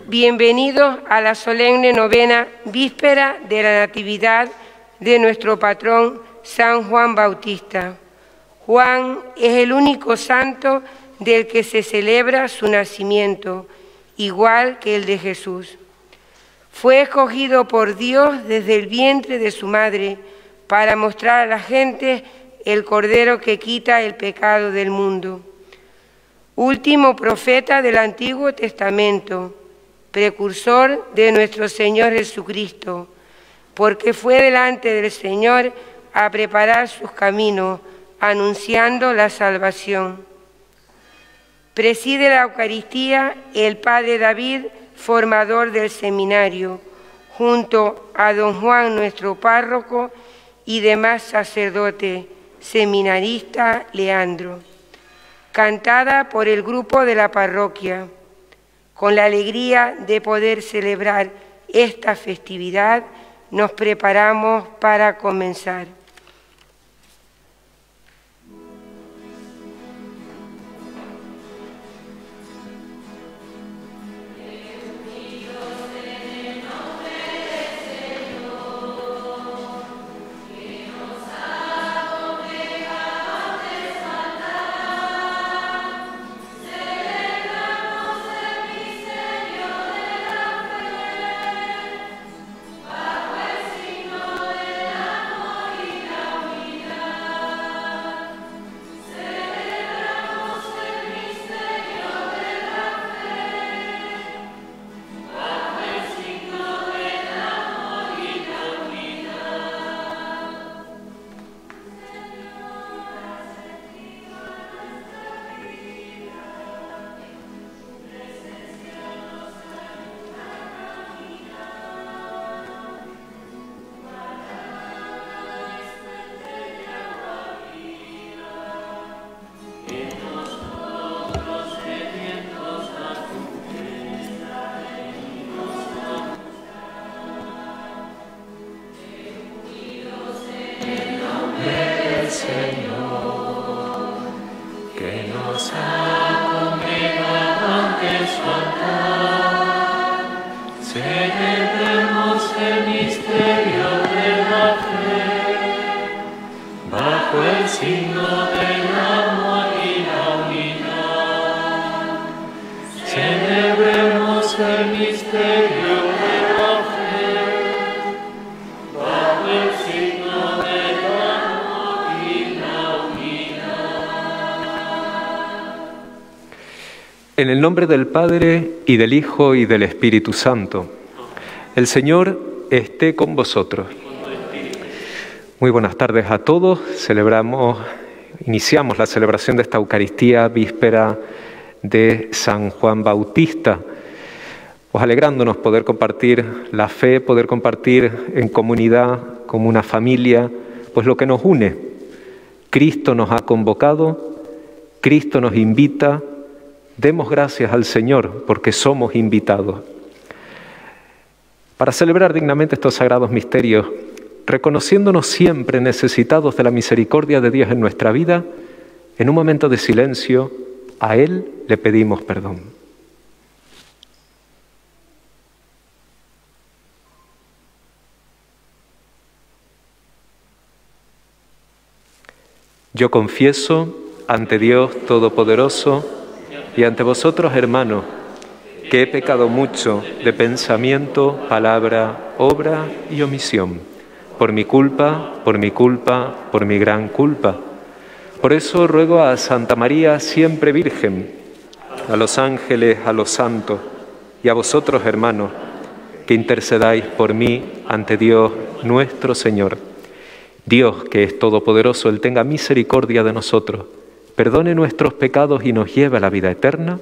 bienvenidos a la solemne novena víspera de la Natividad de nuestro patrón San Juan Bautista. Juan es el único santo del que se celebra su nacimiento, igual que el de Jesús. Fue escogido por Dios desde el vientre de su madre para mostrar a la gente el Cordero que quita el pecado del mundo. Último profeta del Antiguo Testamento, precursor de nuestro Señor Jesucristo, porque fue delante del Señor a preparar sus caminos, anunciando la salvación. Preside la Eucaristía el Padre David, formador del seminario, junto a don Juan, nuestro párroco, y demás sacerdote, seminarista Leandro. Cantada por el grupo de la parroquia, con la alegría de poder celebrar esta festividad, nos preparamos para comenzar. En el nombre del Padre, y del Hijo, y del Espíritu Santo. El Señor esté con vosotros. Muy buenas tardes a todos. Iniciamos la celebración de esta Eucaristía víspera de San Juan Bautista. Pues alegrándonos poder compartir la fe, poder compartir en comunidad, como una familia, pues lo que nos une. Cristo nos ha convocado, Cristo nos invita. Demos gracias al Señor porque somos invitados. Para celebrar dignamente estos sagrados misterios, reconociéndonos siempre necesitados de la misericordia de Dios en nuestra vida, en un momento de silencio, a Él le pedimos perdón. Yo confieso ante Dios Todopoderoso y ante vosotros, hermanos, que he pecado mucho de pensamiento, palabra, obra y omisión, por mi culpa, por mi gran culpa. Por eso ruego a Santa María, siempre Virgen, a los ángeles, a los santos y a vosotros, hermanos, que intercedáis por mí ante Dios nuestro Señor. Dios, que es todopoderoso, Él tenga misericordia de nosotros, perdone nuestros pecados y nos lleve a la vida eterna.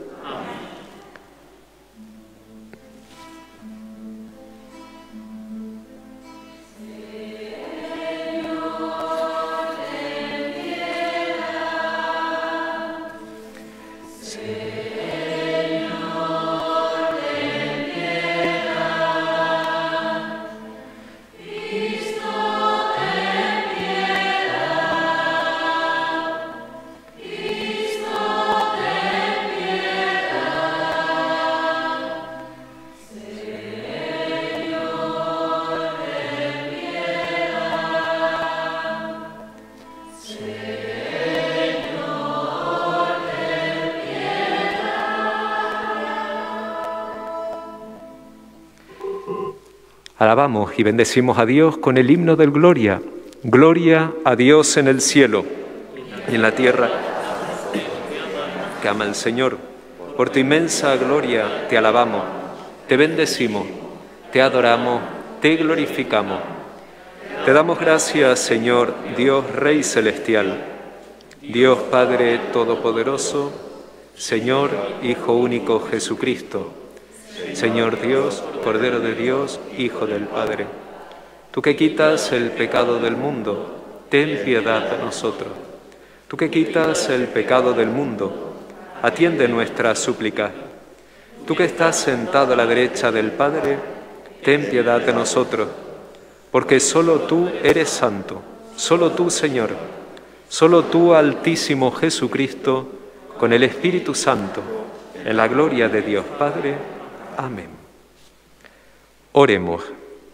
Alabamos y bendecimos a Dios con el himno del Gloria. Gloria a Dios en el cielo y en la tierra que ama al Señor. Por tu inmensa gloria te alabamos, te bendecimos, te adoramos, te glorificamos. Te damos gracias, Señor, Dios Rey Celestial, Dios Padre Todopoderoso, Señor Hijo único Jesucristo, Señor Dios, Cordero de Dios, Hijo del Padre. Tú que quitas el pecado del mundo, ten piedad de nosotros. Tú que quitas el pecado del mundo, atiende nuestra súplica. Tú que estás sentado a la derecha del Padre, ten piedad de nosotros, porque solo tú eres santo, solo tú, Señor, solo tú, Altísimo Jesucristo, con el Espíritu Santo, en la gloria de Dios Padre. Amén. Oremos.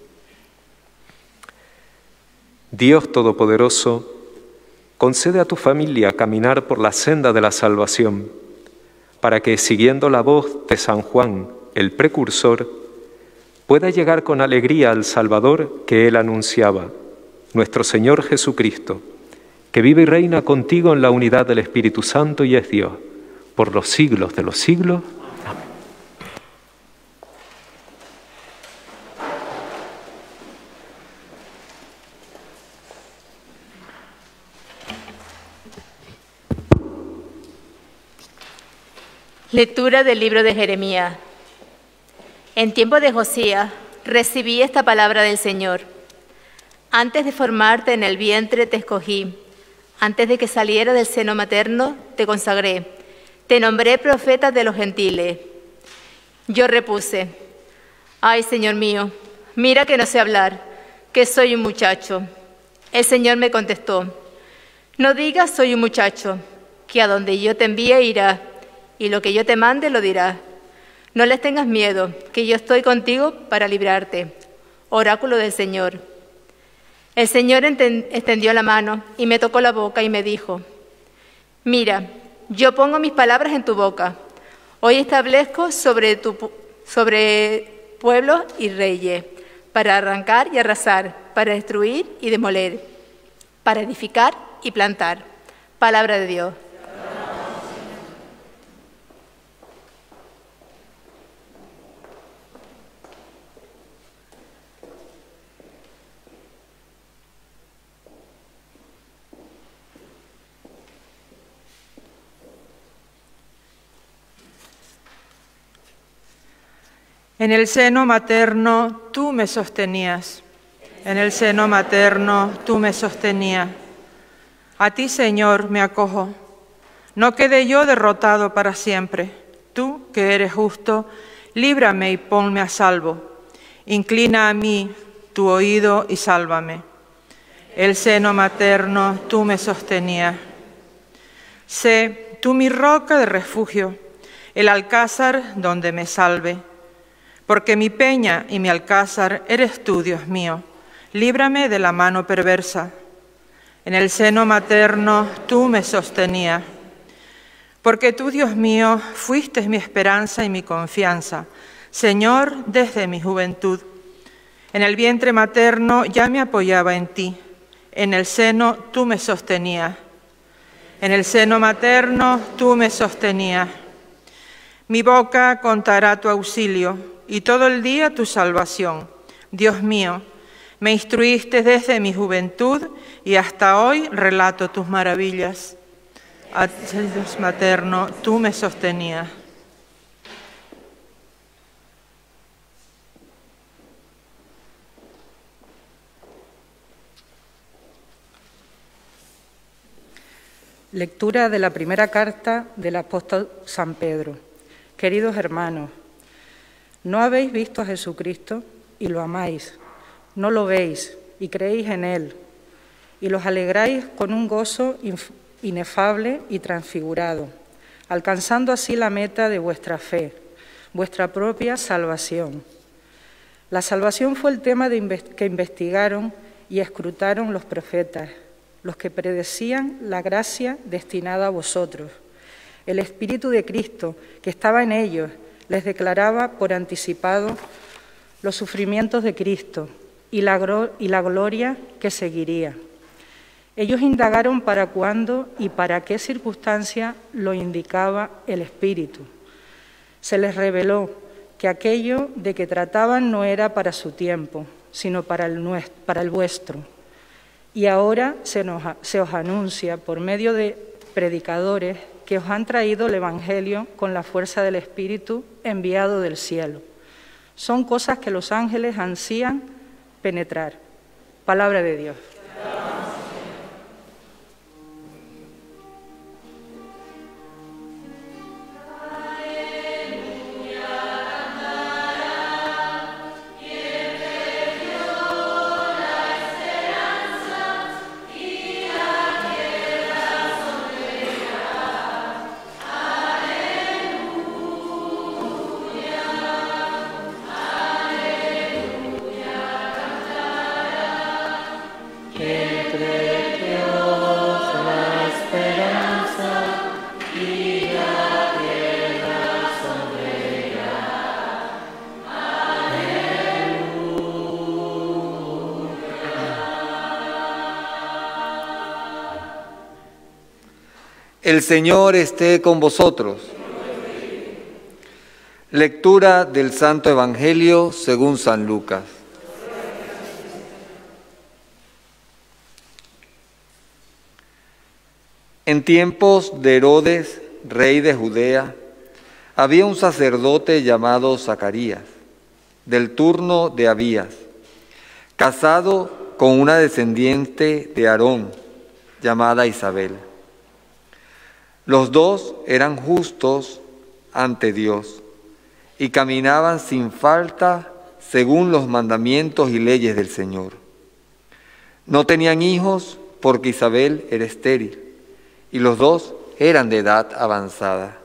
Dios Todopoderoso, concede a tu familia caminar por la senda de la salvación, para que, siguiendo la voz de San Juan, el precursor, pueda llegar con alegría al Salvador que él anunciaba, nuestro Señor Jesucristo, que vive y reina contigo en la unidad del Espíritu Santo y es Dios, por los siglos de los siglos. Amén. Lectura del libro de Jeremías. En tiempo de Josías recibí esta palabra del Señor. Antes de formarte en el vientre te escogí, antes de que saliera del seno materno te consagré, te nombré profeta de los gentiles. Yo repuse, ay, Señor mío, mira que no sé hablar, que soy un muchacho. El Señor me contestó, no digas soy un muchacho, que a donde yo te envíe irás, y lo que yo te mande lo dirás. No les tengas miedo, que yo estoy contigo para librarte. Oráculo del Señor. El Señor extendió la mano y me tocó la boca y me dijo, mira, yo pongo mis palabras en tu boca. Hoy establezco sobre pueblos y reyes, para arrancar y arrasar, para destruir y demoler, para edificar y plantar. Palabra de Dios. En el seno materno tú me sostenías, en el seno materno tú me sostenías. A ti, Señor, me acojo. No quede yo derrotado para siempre. Tú, que eres justo, líbrame y ponme a salvo. Inclina a mí tu oído y sálvame. El seno materno tú me sostenías. Sé tú mi roca de refugio, el alcázar donde me salve. Porque mi peña y mi alcázar eres tú, Dios mío, líbrame de la mano perversa. En el seno materno tú me sostenías. Porque tú, Dios mío, fuiste mi esperanza y mi confianza, Señor, desde mi juventud. En el vientre materno ya me apoyaba en ti, en el seno tú me sostenías. En el seno materno tú me sostenías. Mi boca contará tu auxilio, y todo el día tu salvación. Dios mío, me instruiste desde mi juventud y hasta hoy relato tus maravillas. A Dios materno, tú me sostenías. Lectura de la primera carta del apóstol San Pedro. Queridos hermanos, ¿no habéis visto a Jesucristo y lo amáis? ¿No lo veis y creéis en Él? Y los alegráis con un gozo inefable y transfigurado, alcanzando así la meta de vuestra fe, vuestra propia salvación. La salvación fue el tema que investigaron y escrutaron los profetas, los que predecían la gracia destinada a vosotros. El Espíritu de Cristo, que estaba en ellos, les declaraba por anticipado los sufrimientos de Cristo y la gloria que seguiría. Ellos indagaron para cuándo y para qué circunstancia lo indicaba el Espíritu. Se les reveló que aquello de que trataban no era para su tiempo, sino para el vuestro. Y ahora se os anuncia por medio de predicadores que os han traído el Evangelio con la fuerza del Espíritu enviado del cielo. Son cosas que los ángeles ansían penetrar. Palabra de Dios. El Señor esté con vosotros. Lectura del Santo Evangelio según San Lucas. En tiempos de Herodes, rey de Judea, había un sacerdote llamado Zacarías, del turno de Abías, casado con una descendiente de Aarón, llamada Isabel. Los dos eran justos ante Dios y caminaban sin falta según los mandamientos y leyes del Señor. No tenían hijos porque Isabel era estéril y los dos eran de edad avanzada.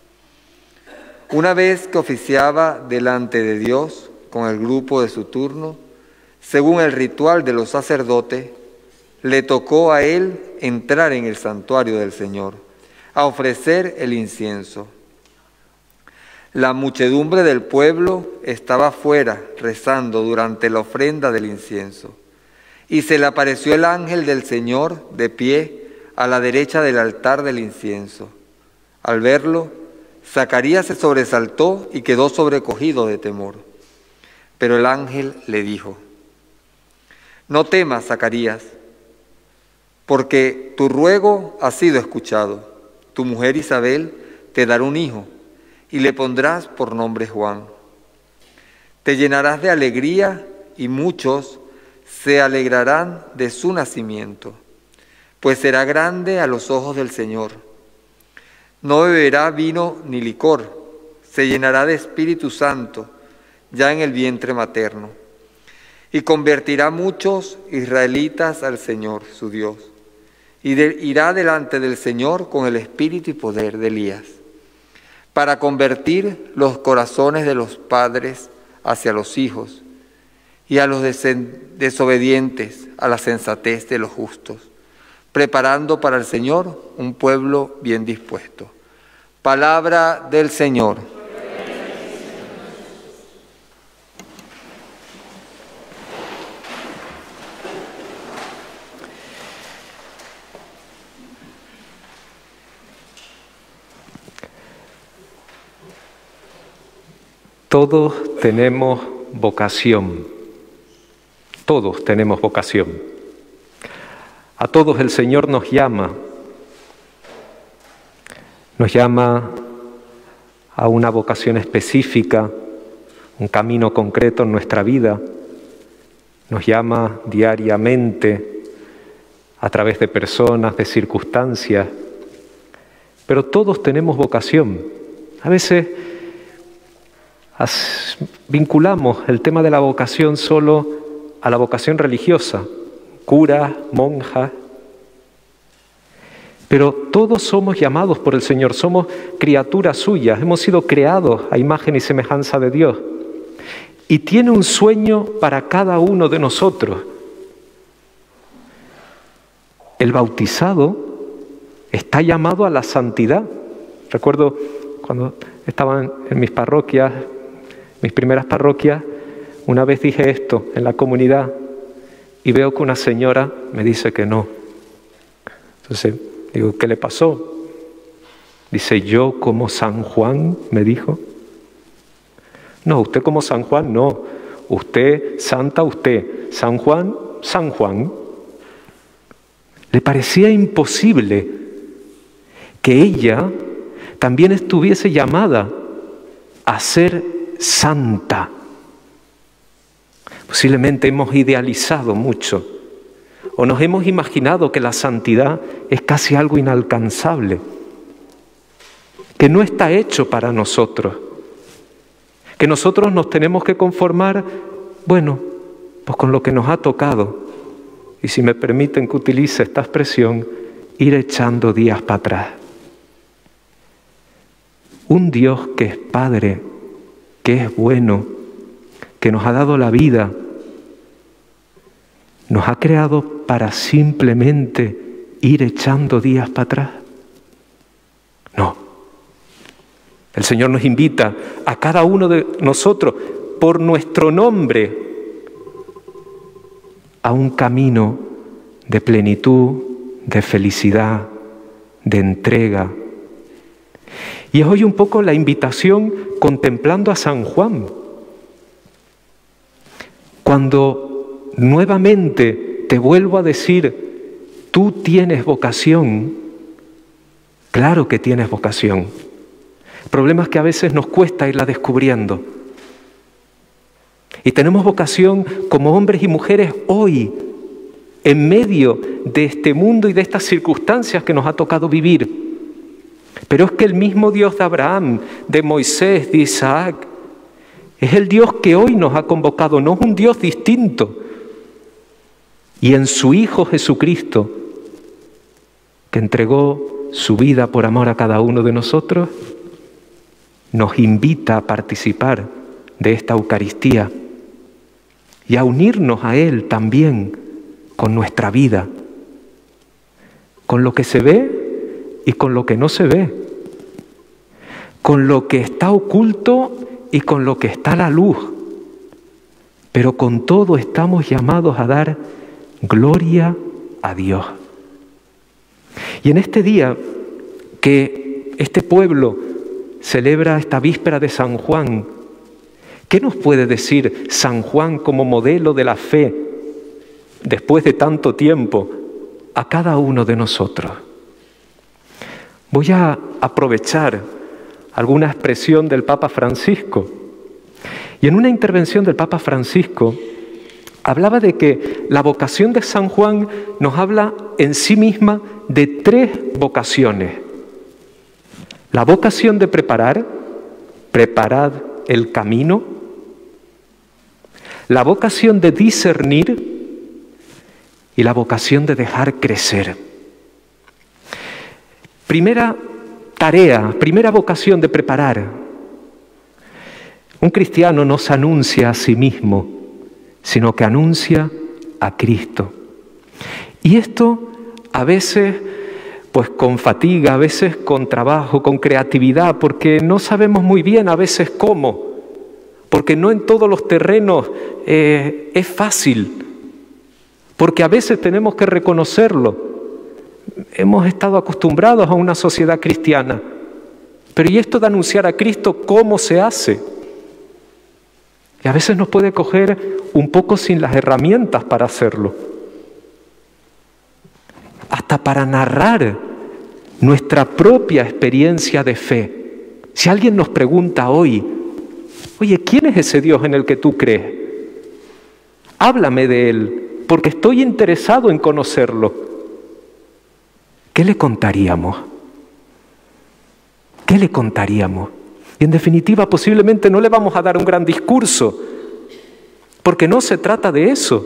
Una vez que oficiaba delante de Dios con el grupo de su turno, según el ritual de los sacerdotes, le tocó a él entrar en el santuario del Señor a ofrecer el incienso. La muchedumbre del pueblo estaba fuera rezando durante la ofrenda del incienso, y se le apareció el ángel del Señor de pie a la derecha del altar del incienso. Al verlo, Zacarías se sobresaltó y quedó sobrecogido de temor. Pero el ángel le dijo: «No temas, Zacarías, porque tu ruego ha sido escuchado. Tu mujer Isabel te dará un hijo y le pondrás por nombre Juan. Te llenarás de alegría y muchos se alegrarán de su nacimiento, pues será grande a los ojos del Señor. No beberá vino ni licor, se llenará de Espíritu Santo ya en el vientre materno, y convertirá muchos israelitas al Señor, su Dios. Y irá delante del Señor con el espíritu y poder de Elías, para convertir los corazones de los padres hacia los hijos y a los desobedientes a la sensatez de los justos, preparando para el Señor un pueblo bien dispuesto». Palabra del Señor. Todos tenemos vocación, todos tenemos vocación. A todos el Señor nos llama a una vocación específica, un camino concreto en nuestra vida, nos llama diariamente a través de personas, de circunstancias, pero todos tenemos vocación. A veces vinculamos el tema de la vocación solo a la vocación religiosa, cura, monja, pero todos somos llamados por el Señor, somos criaturas suyas, hemos sido creados a imagen y semejanza de Dios y tiene un sueño para cada uno de nosotros. el bautizado está llamado a la santidad. Recuerdo cuando estaban en mis parroquias, mis primeras parroquias, una vez dije esto en la comunidad y veo que una señora me dice que no. Entonces digo, ¿qué le pasó? Dice, yo como San Juan, me dijo. No, usted como San Juan, no. Usted, santa, usted. San Juan, San Juan. Le parecía imposible que ella también estuviese llamada a ser santa. Posiblemente hemos idealizado mucho o nos hemos imaginado que la santidad es casi algo inalcanzable, que no está hecho para nosotros, que nosotros nos tenemos que conformar, bueno, pues con lo que nos ha tocado, y si me permiten que utilice esta expresión, ir echando días para atrás. Un Dios que es Padre, que es bueno, que nos ha dado la vida, nos ha creado para simplemente ir echando días para atrás. No. El Señor nos invita a cada uno de nosotros, por nuestro nombre, a un camino de plenitud, de felicidad, de entrega. Y es hoy un poco la invitación contemplando a San Juan. Cuando nuevamente te vuelvo a decir, tú tienes vocación, claro que tienes vocación. El problema es que a veces nos cuesta irla descubriendo. Y tenemos vocación como hombres y mujeres hoy, en medio de este mundo y de estas circunstancias que nos ha tocado vivir. Pero es que el mismo Dios de Abraham, de Moisés, de Isaac, es el Dios que hoy nos ha convocado, no es un Dios distinto. Y en su Hijo Jesucristo, que entregó su vida por amor a cada uno de nosotros, nos invita a participar de esta Eucaristía y a unirnos a Él también con nuestra vida, con lo que se ve y con lo que no se ve, con lo que está oculto y con lo que está a la luz, pero con todo estamos llamados a dar gloria a Dios. Y en este día que este pueblo celebra esta víspera de San Juan, ¿qué nos puede decir San Juan como modelo de la fe después de tanto tiempo a cada uno de nosotros? Voy a aprovechar alguna expresión del Papa Francisco. Y en una intervención del Papa Francisco hablaba de que la vocación de San Juan nos habla en sí misma de 3 vocaciones. La vocación de preparad el camino. La vocación de discernir y la vocación de dejar crecer. Primera tarea, primera vocación de preparar. Un cristiano no se anuncia a sí mismo, sino que anuncia a Cristo. Y esto a veces pues con fatiga, a veces con trabajo, con creatividad, porque no sabemos muy bien a veces cómo, porque no en todos los terrenos es fácil, porque a veces tenemos que reconocerlo. Hemos estado acostumbrados a una sociedad cristiana, pero ¿y esto de anunciar a Cristo cómo se hace? Y a veces nos puede coger un poco sin las herramientas para hacerlo. Hasta para narrar nuestra propia experiencia de fe. Si alguien nos pregunta hoy, oye, ¿quién es ese Dios en el que tú crees? Háblame de Él, porque estoy interesado en conocerlo. ¿Qué le contaríamos? ¿Qué le contaríamos? Y en definitiva, posiblemente no le vamos a dar un gran discurso, porque no se trata de eso,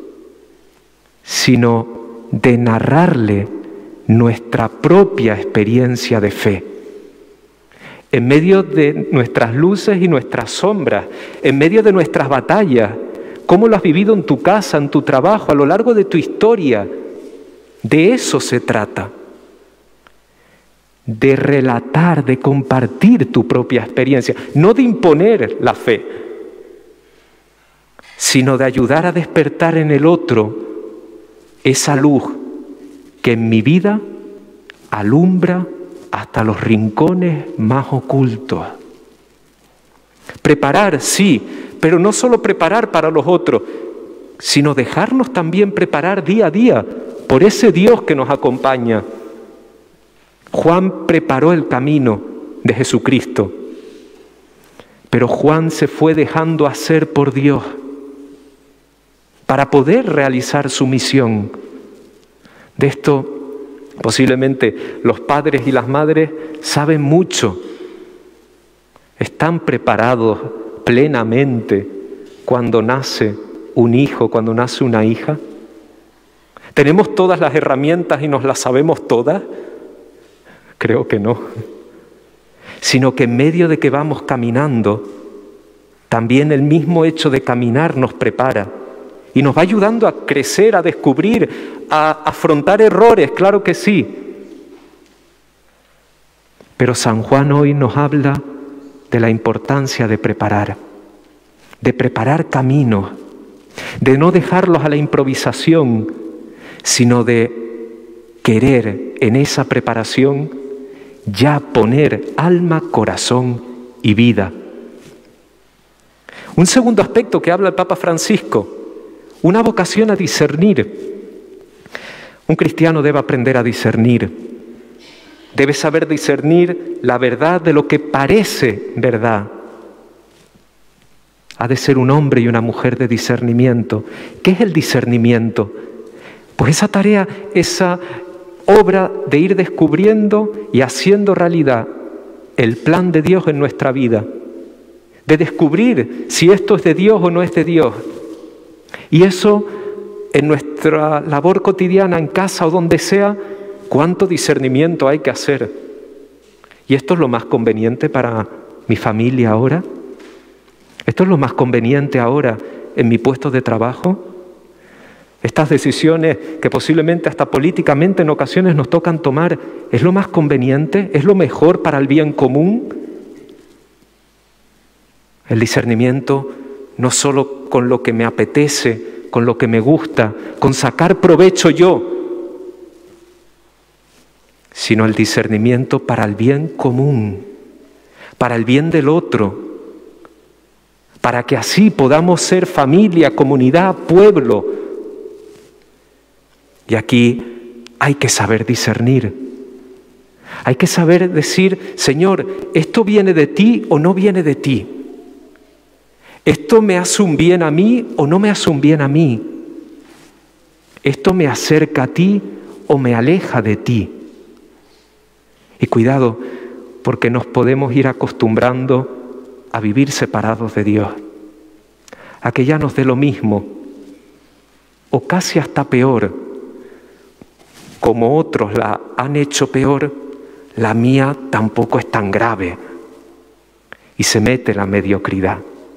sino de narrarle nuestra propia experiencia de fe. En medio de nuestras luces y nuestras sombras, en medio de nuestras batallas, cómo lo has vivido en tu casa, en tu trabajo, a lo largo de tu historia, De eso se trata. De relatar, de compartir tu propia experiencia, no de imponer la fe, sino de ayudar a despertar en el otro esa luz que en mi vida alumbra hasta los rincones más ocultos. Preparar, sí, pero no solo preparar para los otros, sino dejarnos también preparar día a día por ese Dios que nos acompaña. Juan preparó el camino de Jesucristo, pero Juan se fue dejando hacer por Dios para poder realizar su misión. De esto posiblemente los padres y las madres saben mucho. Están preparados plenamente cuando nace un hijo, cuando nace una hija. ¿Tenemos todas las herramientas y nos las sabemos todas? Creo que no. Sino que en medio de que vamos caminando, también el mismo hecho de caminar nos prepara y nos va ayudando a crecer, a descubrir, a afrontar errores, claro que sí. Pero San Juan hoy nos habla de la importancia de preparar caminos, de no dejarlos a la improvisación, sino de querer en esa preparación ya poner alma, corazón y vida. Un segundo aspecto que habla el Papa Francisco, una vocación a discernir. Un cristiano debe aprender a discernir, debe saber discernir la verdad de lo que parece verdad. Ha de ser un hombre y una mujer de discernimiento. ¿Qué es el discernimiento? Pues esa tarea, esa obra de ir descubriendo y haciendo realidad el plan de Dios en nuestra vida, de descubrir si esto es de Dios o no es de Dios. Y eso en nuestra labor cotidiana, en casa o donde sea, cuánto discernimiento hay que hacer. ¿Y esto es lo más conveniente para mi familia ahora? ¿Esto es lo más conveniente ahora en mi puesto de trabajo? Estas decisiones que posiblemente hasta políticamente en ocasiones nos tocan tomar, ¿es lo más conveniente? ¿Es lo mejor para el bien común? El discernimiento no solo con lo que me apetece, con lo que me gusta, con sacar provecho yo, sino el discernimiento para el bien común, para el bien del otro, para que así podamos ser familia, comunidad, pueblo. Y aquí hay que saber discernir. Hay que saber decir, Señor, ¿esto viene de ti o no viene de ti? ¿Esto me hace un bien a mí o no me hace un bien a mí? ¿Esto me acerca a ti o me aleja de ti? Y cuidado, porque nos podemos ir acostumbrando a vivir separados de Dios, a que ya nos dé lo mismo, o casi hasta peor. Como otros la han hecho peor, la mía tampoco es tan grave. Y se mete la mediocridad.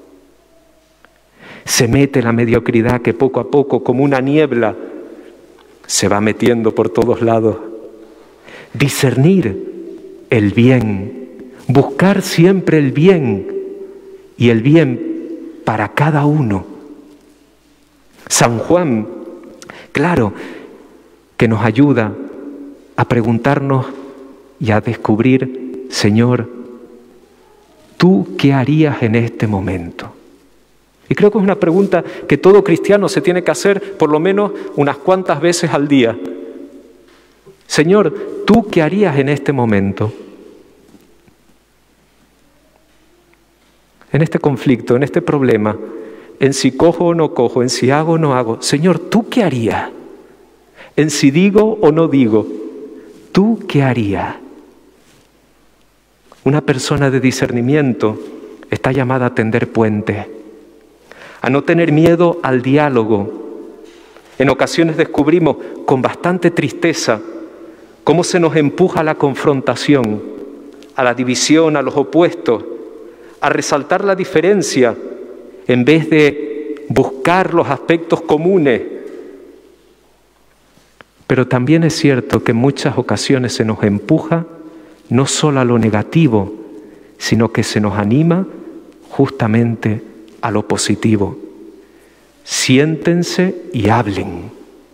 Se mete la mediocridad que poco a poco, como una niebla, se va metiendo por todos lados. Discernir el bien, buscar siempre el bien y el bien para cada uno. San Juan, claro, que nos ayuda a preguntarnos y a descubrir, Señor, ¿tú qué harías en este momento? Y creo que es una pregunta que todo cristiano se tiene que hacer por lo menos unas cuantas veces al día. Señor, ¿tú qué harías en este momento? En este conflicto, en este problema, en si cojo o no cojo, en si hago o no hago. Señor, ¿tú qué harías? En si digo o no digo, ¿tú qué harías? Una persona de discernimiento está llamada a tender puentes, a no tener miedo al diálogo. En ocasiones descubrimos con bastante tristeza cómo se nos empuja a la confrontación, a la división, a los opuestos, a resaltar la diferencia en vez de buscar los aspectos comunes. Pero también es cierto que en muchas ocasiones se nos empuja no solo a lo negativo, sino que se nos anima justamente a lo positivo. Siéntense y hablen.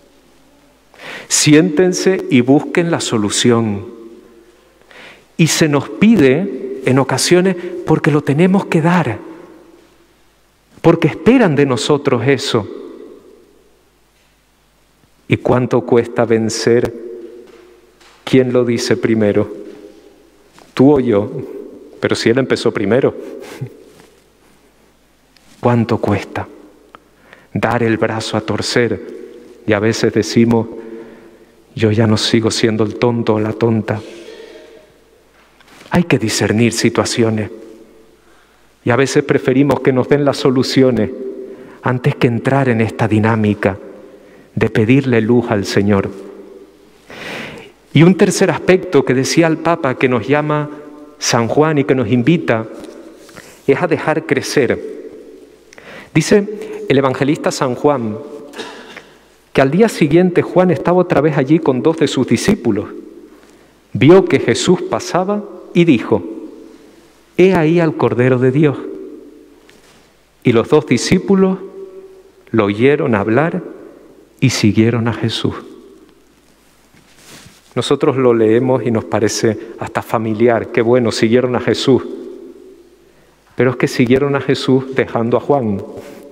Siéntense y busquen la solución. Y se nos pide en ocasiones porque lo tenemos que dar, porque esperan de nosotros eso. ¿Y cuánto cuesta vencer? ¿Quién lo dice primero? ¿Tú o yo? Pero si él empezó primero. ¿Cuánto cuesta dar el brazo a torcer? Y a veces decimos, yo ya no sigo siendo el tonto o la tonta. Hay que discernir situaciones. Y a veces preferimos que nos den las soluciones antes que entrar en esta dinámica de pedirle luz al Señor. Y un tercer aspecto que decía el Papa, que nos llama San Juan y que nos invita, es a dejar crecer. Dice el evangelista San Juan que al día siguiente Juan estaba otra vez allí con 2 de sus discípulos. Vio que Jesús pasaba y dijo, «He ahí al Cordero de Dios». Y los 2 discípulos lo oyeron hablar y siguieron a Jesús. Nosotros lo leemos y nos parece hasta familiar, qué bueno, siguieron a Jesús. Pero es que siguieron a Jesús dejando a Juan.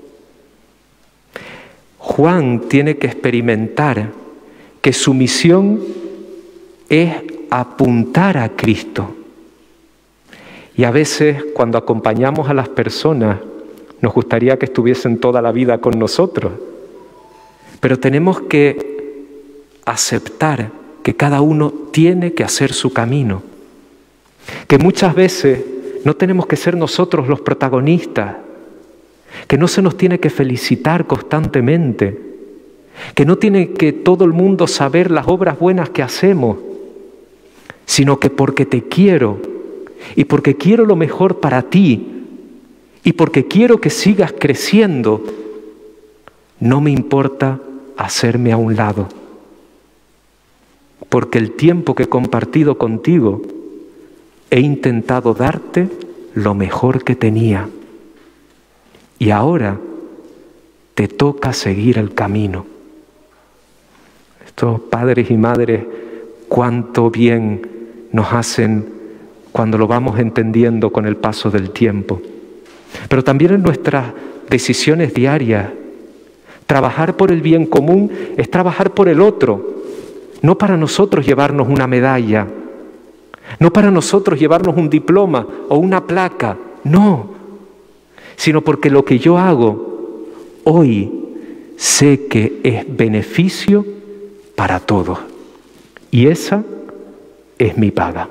Juan tiene que experimentar que su misión es apuntar a Cristo. Y a veces cuando acompañamos a las personas nos gustaría que estuviesen toda la vida con nosotros. Pero tenemos que aceptar que cada uno tiene que hacer su camino. Que muchas veces no tenemos que ser nosotros los protagonistas. Que no se nos tiene que felicitar constantemente. Que no tiene que todo el mundo saber las obras buenas que hacemos. Sino que porque te quiero y porque quiero lo mejor para ti y porque quiero que sigas creciendo, no me importa hacerme a un lado, porque el tiempo que he compartido contigo he intentado darte lo mejor que tenía y ahora te toca seguir el camino. Estos padres y madres, cuánto bien nos hacen cuando lo vamos entendiendo con el paso del tiempo. Pero también en nuestras decisiones diarias, trabajar por el bien común es trabajar por el otro, no para nosotros llevarnos una medalla, no para nosotros llevarnos un diploma o una placa, no, sino porque lo que yo hago hoy sé que es beneficio para todos y esa es mi paga.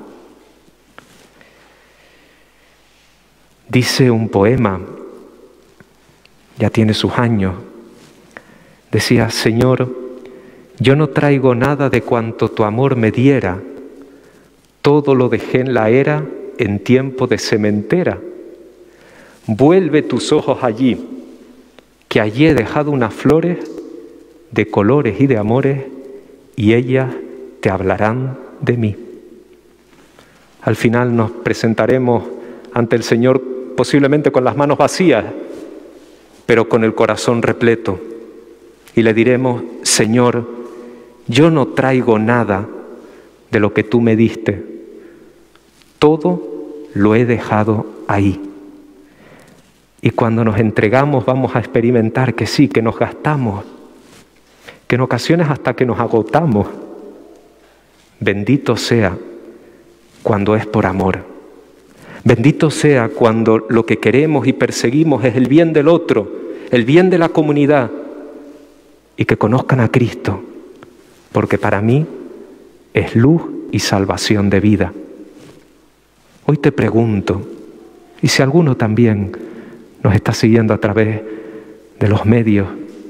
Dice un poema, ya tiene sus años, decía, Señor, yo no traigo nada de cuanto tu amor me diera, todo lo dejé en la era en tiempo de sementera. Vuelve tus ojos allí, que allí he dejado unas flores de colores y de amores, y ellas te hablarán de mí. Al final nos presentaremos ante el Señor posiblemente con las manos vacías, pero con el corazón repleto. Y le diremos, Señor, yo no traigo nada de lo que tú me diste. Todo lo he dejado ahí. Y cuando nos entregamos vamos a experimentar que sí, que nos gastamos, que en ocasiones hasta que nos agotamos. Bendito sea cuando es por amor. Bendito sea cuando lo que queremos y perseguimos es el bien del otro, el bien de la comunidad y que conozcan a Cristo, porque para mí es luz y salvación de vida. Hoy te pregunto, y si alguno también nos está siguiendo a través de los medios,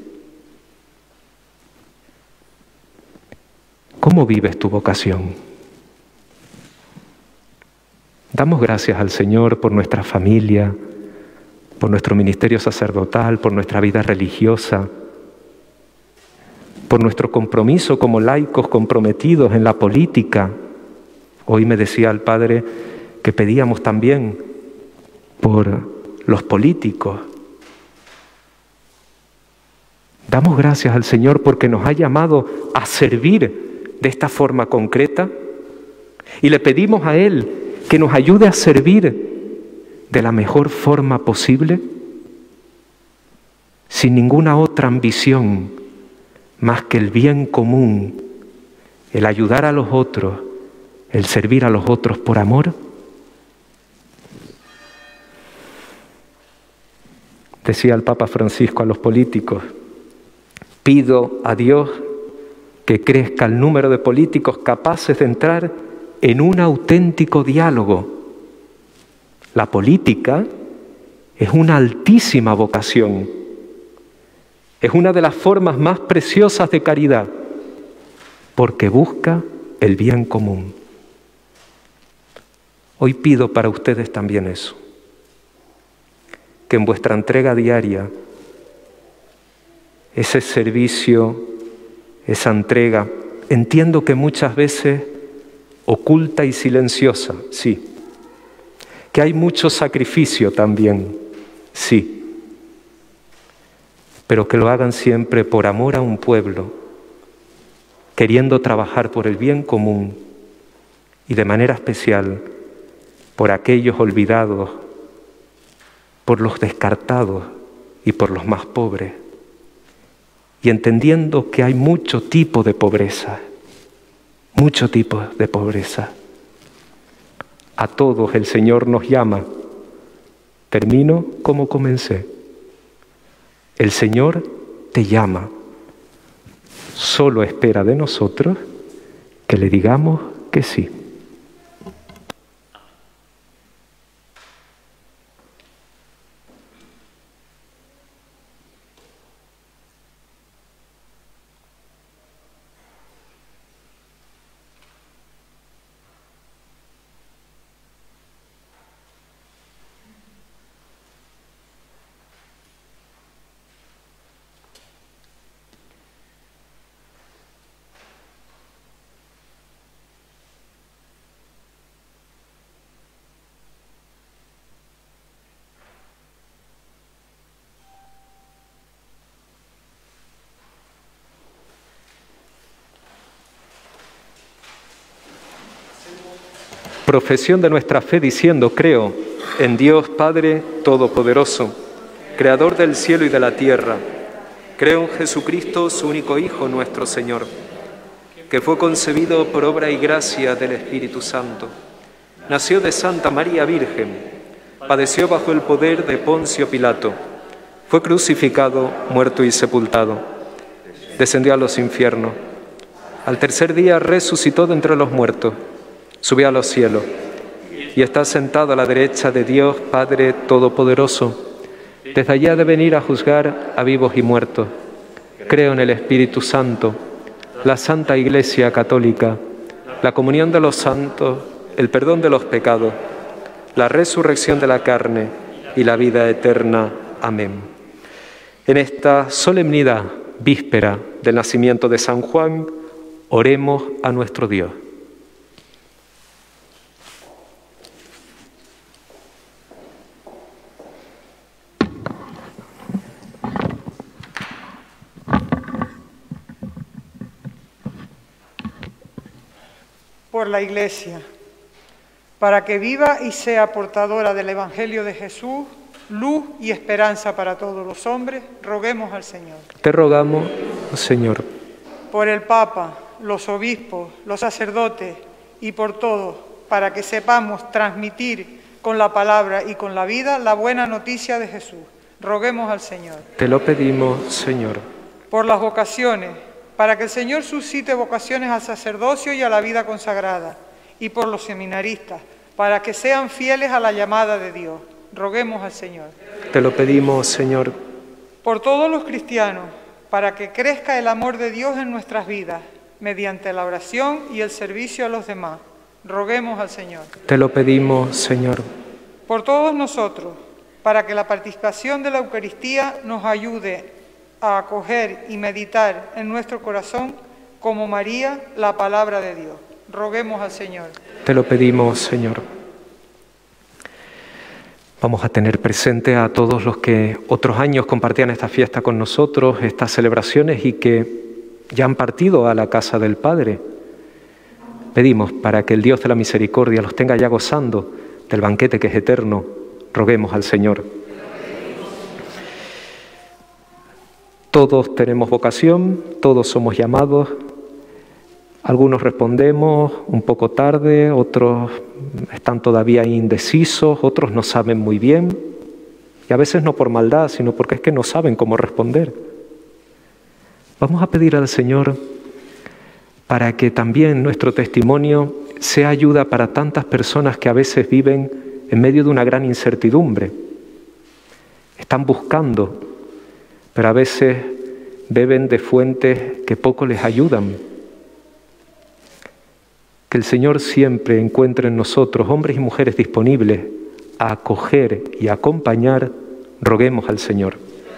¿cómo vives tu vocación? Damos gracias al Señor por nuestra familia, por nuestro ministerio sacerdotal, por nuestra vida religiosa. por nuestro compromiso como laicos comprometidos en la política. Hoy me decía el Padre que pedíamos también por los políticos. Damos gracias al Señor porque nos ha llamado a servir de esta forma concreta y le pedimos a Él que nos ayude a servir de la mejor forma posible, sin ninguna otra ambición más que el bien común, el ayudar a los otros, el servir a los otros por amor. Decía el Papa Francisco a los políticos: pido a Dios que crezca el número de políticos capaces de entrar en un auténtico diálogo. La política es una altísima vocación, es una de las formas más preciosas de caridad, porque busca el bien común. Hoy pido para ustedes también eso, que en vuestra entrega diaria, ese servicio, esa entrega, entiendo que muchas veces oculta y silenciosa, sí, que hay mucho sacrificio también, sí, pero que lo hagan siempre por amor a un pueblo, queriendo trabajar por el bien común y de manera especial por aquellos olvidados, por los descartados y por los más pobres, y entendiendo que hay mucho tipo de pobreza, mucho tipo de pobreza. A todos el Señor nos llama. Termino como comencé. El Señor te llama. Solo espera de nosotros que le digamos que sí. Profesión de nuestra fe diciendo: creo en Dios Padre Todopoderoso, Creador del cielo y de la tierra. Creo en Jesucristo, su único Hijo, nuestro Señor, que fue concebido por obra y gracia del Espíritu Santo. Nació de Santa María Virgen, padeció bajo el poder de Poncio Pilato, fue crucificado, muerto y sepultado, descendió a los infiernos. Al tercer día resucitó de entre los muertos, subió a los cielos y está sentado a la derecha de Dios Padre Todopoderoso. Desde allá ha de venir a juzgar a vivos y muertos. Creo en el Espíritu Santo, la Santa Iglesia Católica, la comunión de los santos, el perdón de los pecados, la resurrección de la carne y la vida eterna. Amén. En esta solemnidad, víspera del nacimiento de San Juan, oremos a nuestro Dios. Por la Iglesia, para que viva y sea portadora del Evangelio de Jesús, luz y esperanza para todos los hombres, roguemos al Señor. Te rogamos, Señor. Por el Papa, los obispos, los sacerdotes y por todos, para que sepamos transmitir con la palabra y con la vida la buena noticia de Jesús, roguemos al Señor. Te lo pedimos, Señor. Por las vocaciones, para que el Señor suscite vocaciones al sacerdocio y a la vida consagrada, y por los seminaristas, para que sean fieles a la llamada de Dios. Roguemos al Señor. Te lo pedimos, Señor. Por todos los cristianos, para que crezca el amor de Dios en nuestras vidas, mediante la oración y el servicio a los demás. Roguemos al Señor. Te lo pedimos, Señor. Por todos nosotros, para que la participación de la Eucaristía nos ayude a acoger y meditar en nuestro corazón, como María, la palabra de Dios. Roguemos al Señor. Te lo pedimos, Señor. Vamos a tener presente a todos los que otros años compartían esta fiesta con nosotros, estas celebraciones, y que ya han partido a la casa del Padre. Pedimos para que el Dios de la misericordia los tenga ya gozando del banquete que es eterno. Roguemos al Señor. Todos tenemos vocación, todos somos llamados. Algunos respondemos un poco tarde, otros están todavía indecisos, otros no saben muy bien. Y a veces no por maldad, sino porque es que no saben cómo responder. Vamos a pedir al Señor para que también nuestro testimonio sea ayuda para tantas personas que a veces viven en medio de una gran incertidumbre. Están buscando, pero a veces beben de fuentes que poco les ayudan. Que el Señor siempre encuentre en nosotros hombres y mujeres disponibles a acoger y a acompañar. Roguemos al Señor.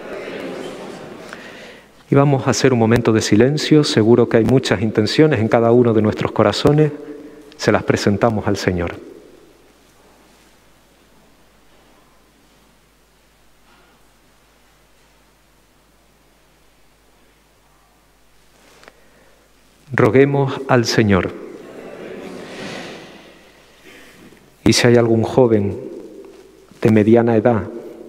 Y vamos a hacer un momento de silencio. Seguro que hay muchas intenciones en cada uno de nuestros corazones. Se las presentamos al Señor. Roguemos al Señor. Y si hay algún joven de mediana edad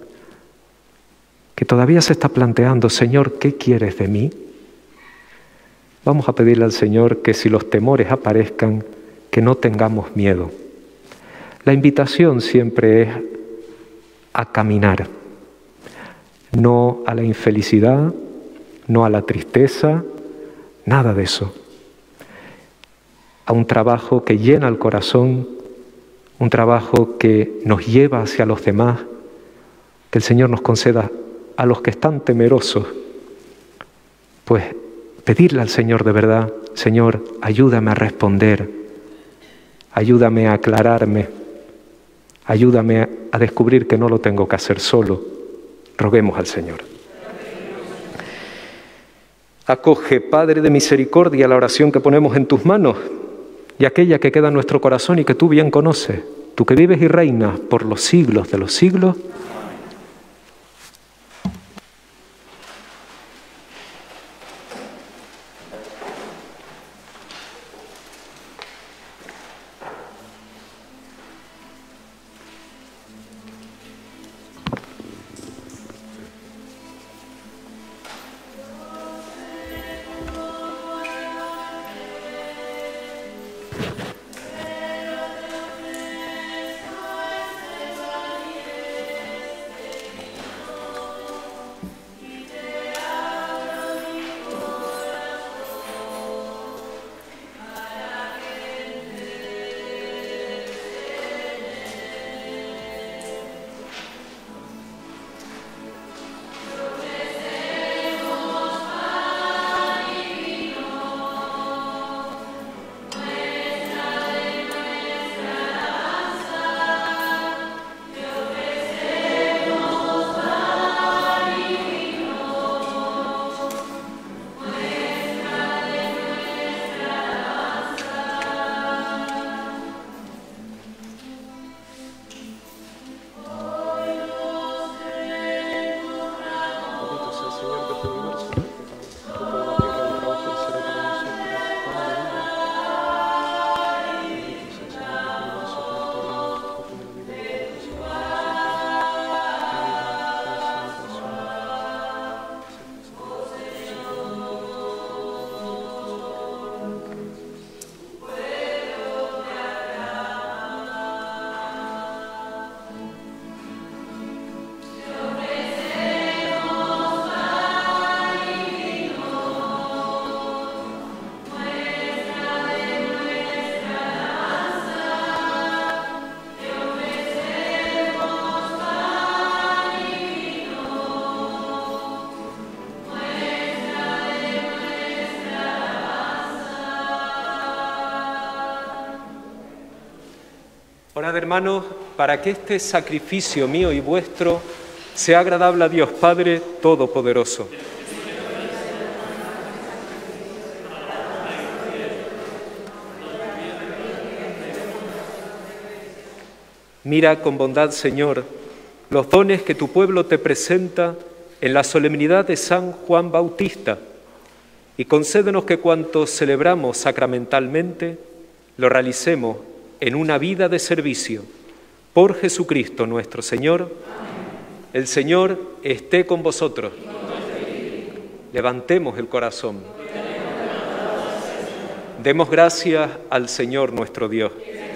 que todavía se está planteando, Señor, ¿qué quieres de mí? Vamos a pedirle al Señor que si los temores aparezcan, que no tengamos miedo. La invitación siempre es a caminar, no a la infelicidad, no a la tristeza, nada de eso. A un trabajo que llena el corazón, un trabajo que nos lleva hacia los demás, que el Señor nos conceda a los que están temerosos, pues pedirle al Señor de verdad, Señor, ayúdame a responder, ayúdame a aclararme, ayúdame a descubrir que no lo tengo que hacer solo. Roguemos al Señor. Acoge, Padre de misericordia, la oración que ponemos en tus manos y aquella que queda en nuestro corazón y que tú bien conoces, tú que vives y reinas por los siglos de los siglos. Orad, hermanos, para que este sacrificio mío y vuestro sea agradable a Dios Padre Todopoderoso. Mira con bondad, Señor, los dones que tu pueblo te presenta en la solemnidad de San Juan Bautista, y concédenos que cuanto celebramos sacramentalmente lo realicemos en una vida de servicio. Por Jesucristo nuestro Señor. Amén. El Señor esté con vosotros. Levantemos el corazón. Demos gracias al Señor nuestro Dios.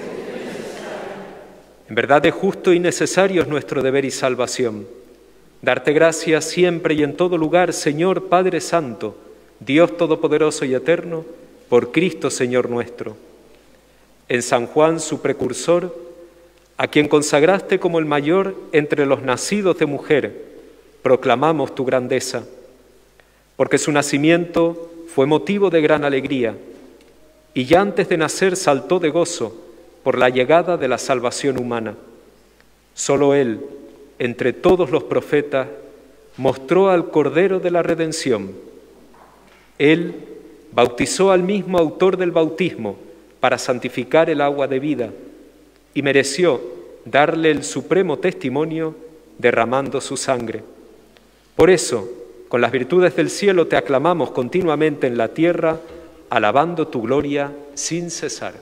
En verdad es justo y necesario es nuestro deber y salvación. Darte gracias siempre y en todo lugar, Señor Padre Santo, Dios Todopoderoso y Eterno, por Cristo Señor nuestro. En San Juan, su precursor, a quien consagraste como el mayor entre los nacidos de mujer, proclamamos tu grandeza, porque su nacimiento fue motivo de gran alegría, y ya antes de nacer saltó de gozo por la llegada de la salvación humana. Solo Él, entre todos los profetas, mostró al Cordero de la Redención. Él bautizó al mismo autor del bautismo para santificar el agua de vida y mereció darle el supremo testimonio derramando su sangre. Por eso, con las virtudes del cielo te aclamamos continuamente en la tierra, alabando tu gloria sin cesar.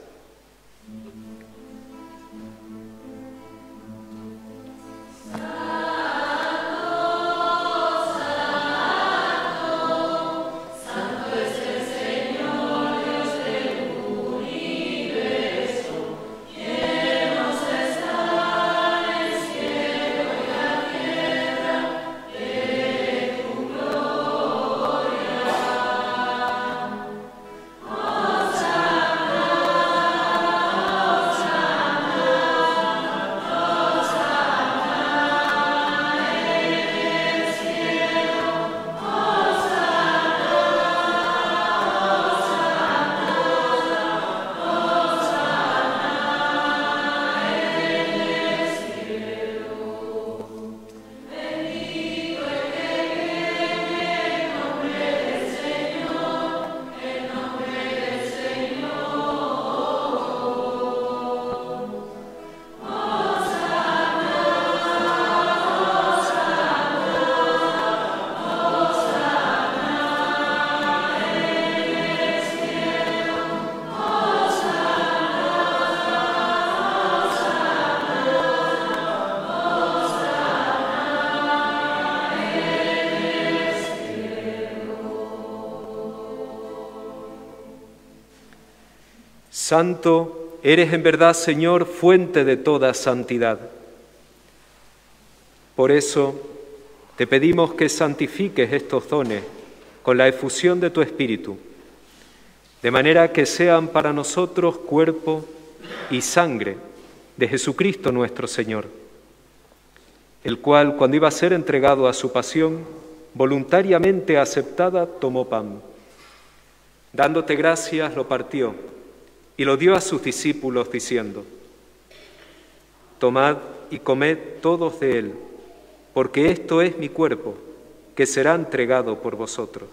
Santo eres en verdad, Señor, fuente de toda santidad. Por eso te pedimos que santifiques estos dones con la efusión de tu Espíritu, de manera que sean para nosotros cuerpo y sangre de Jesucristo nuestro Señor, el cual, cuando iba a ser entregado a su pasión, voluntariamente aceptada, tomó pan. Dándote gracias, lo partió y lo dio a sus discípulos diciendo: tomad y comed todos de él, porque esto es mi cuerpo, que será entregado por vosotros.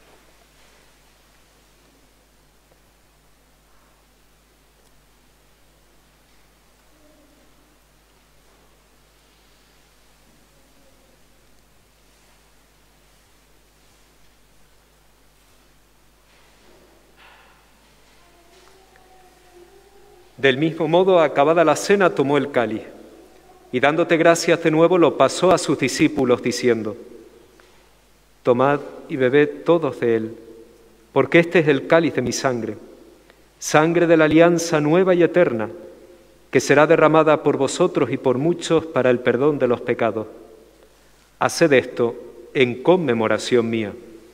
Del mismo modo, acabada la cena, tomó el cáliz y dándote gracias de nuevo lo pasó a sus discípulos diciendo: tomad y bebed todos de él, porque este es el cáliz de mi sangre, sangre de la alianza nueva y eterna, que será derramada por vosotros y por muchos para el perdón de los pecados. Haced esto en conmemoración mía.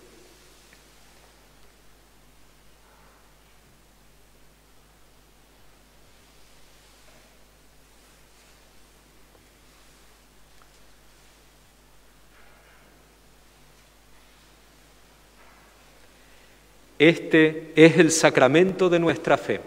Este es el sacramento de nuestra fe.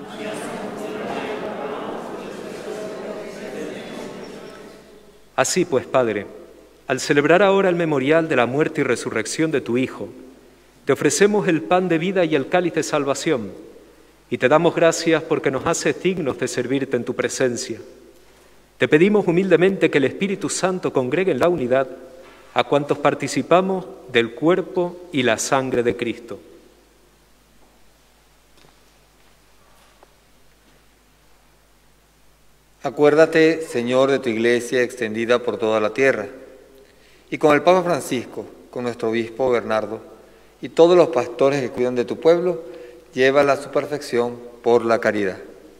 Así pues, Padre, al celebrar ahora el memorial de la muerte y resurrección de tu Hijo, te ofrecemos el pan de vida y el cáliz de salvación, y te damos gracias porque nos haces dignos de servirte en tu presencia. Te pedimos humildemente que el Espíritu Santo congregue en la unidad a cuantos participamos del cuerpo y la sangre de Cristo. Acuérdate, Señor, de tu Iglesia extendida por toda la tierra, y con el Papa Francisco, con nuestro obispo Bernardo, y todos los pastores que cuidan de tu pueblo, llévala a su perfección por la caridad.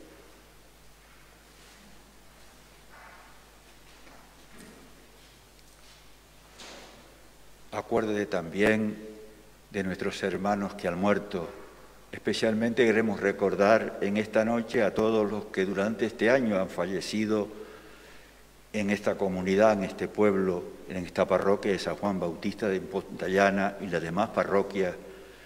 Acuérdate también de nuestros hermanos que han muerto. Especialmente queremos recordar en esta noche a todos los que durante este año han fallecido en esta comunidad, en este pueblo, en esta parroquia de San Juan Bautista de Pontallana y las demás parroquias.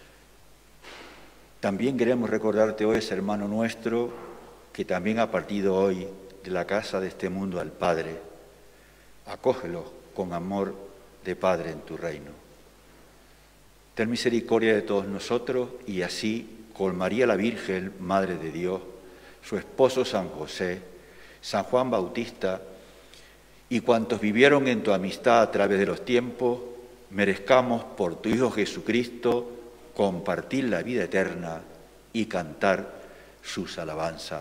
También queremos recordarte hoy ese hermano nuestro que también ha partido hoy de la casa de este mundo al Padre. Acógelo con amor de Padre en tu reino. Ten misericordia de todos nosotros y así con María la Virgen, Madre de Dios, su esposo San José, San Juan Bautista y cuantos vivieron en tu amistad a través de los tiempos, merezcamos por tu Hijo Jesucristo compartir la vida eterna y cantar sus alabanzas.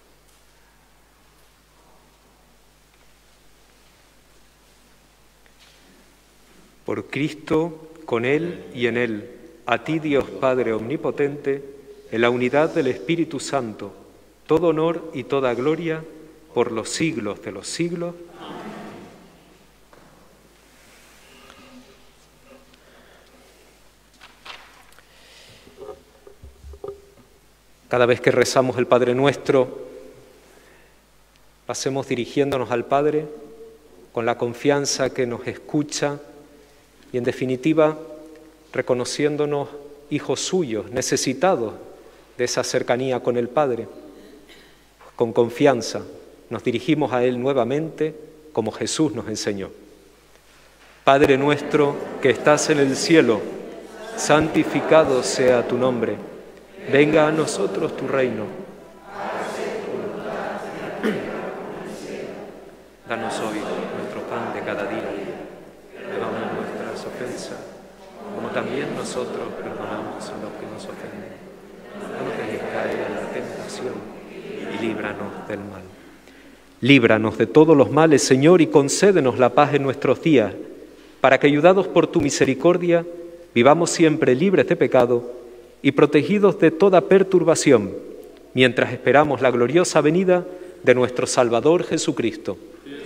Por Cristo, con Él y en Él, a ti Dios Padre Omnipotente, en la unidad del Espíritu Santo, todo honor y toda gloria por los siglos de los siglos. Cada vez que rezamos el Padre Nuestro, pasemos dirigiéndonos al Padre con la confianza que nos escucha y, en definitiva, reconociéndonos hijos suyos, necesitados de esa cercanía con el Padre. Con confianza nos dirigimos a Él nuevamente como Jesús nos enseñó. Padre nuestro que estás en el cielo, santificado sea tu nombre. Venga a nosotros tu reino. Danos hoy nuestro pan de cada día. Perdona nuestras ofensas, como también nosotros perdonamos a los que nos ofenden. No nos dejes caer en la tentación y líbranos del mal. Líbranos de todos los males, Señor, y concédenos la paz en nuestros días, para que, ayudados por tu misericordia, vivamos siempre libres de pecado y protegidos de toda perturbación, mientras esperamos la gloriosa venida de nuestro Salvador Jesucristo.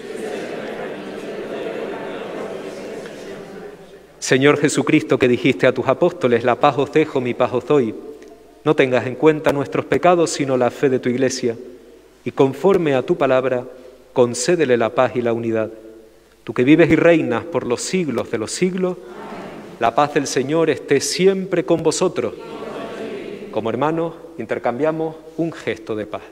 Señor Jesucristo, que dijiste a tus apóstoles, la paz os dejo, mi paz os doy, no tengas en cuenta nuestros pecados, sino la fe de tu Iglesia, y conforme a tu palabra, concédele la paz y la unidad. Tú que vives y reinas por los siglos de los siglos, la paz del Señor esté siempre con vosotros. Como hermanos, intercambiamos un gesto de paz.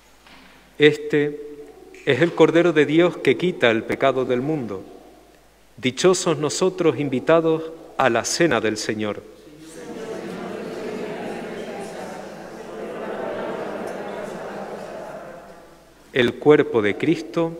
Este es el Cordero de Dios que quita el pecado del mundo. Dichosos nosotros invitados a la cena del Señor. El cuerpo de Cristo.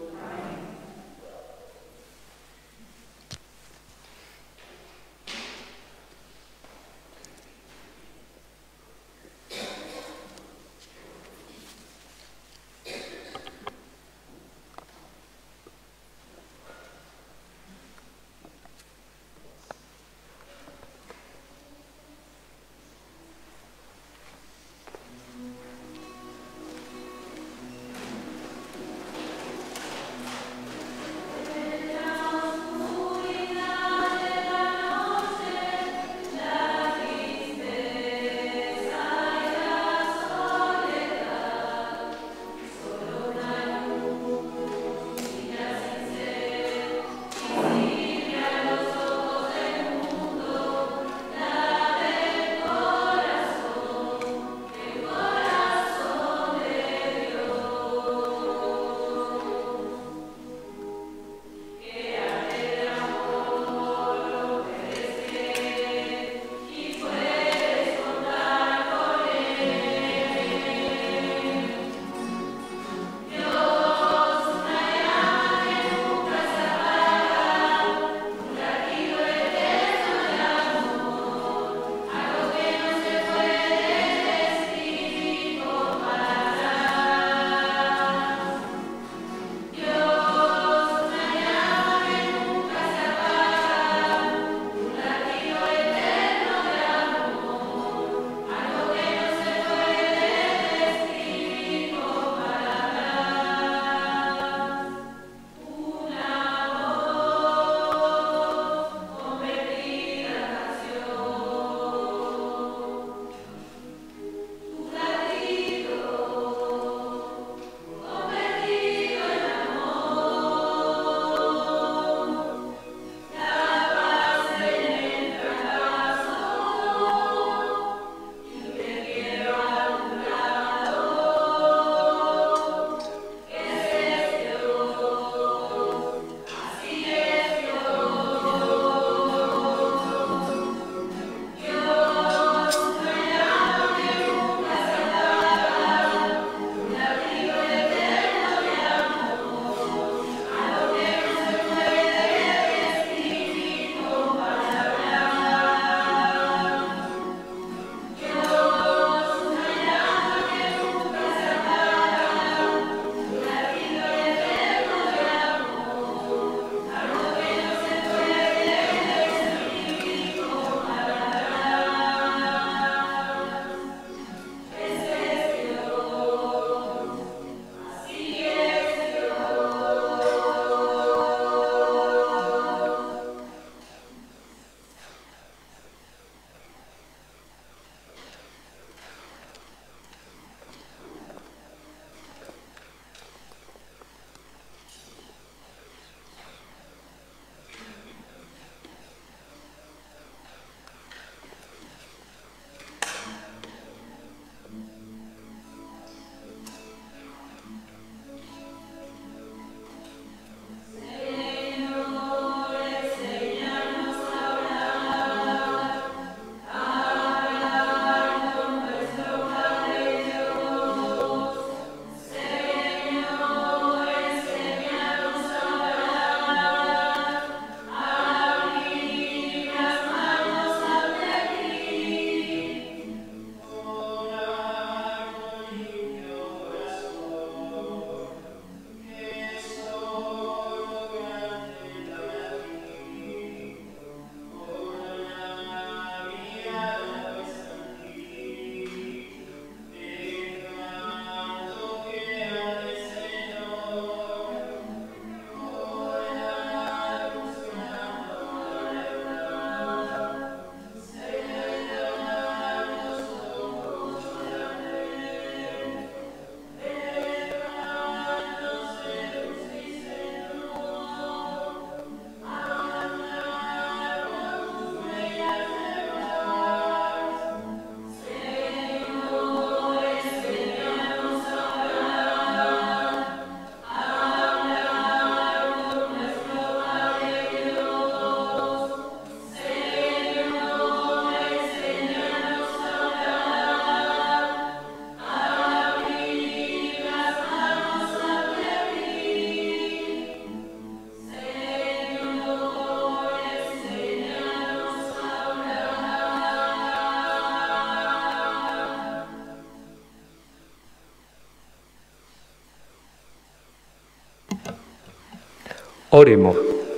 Oremos.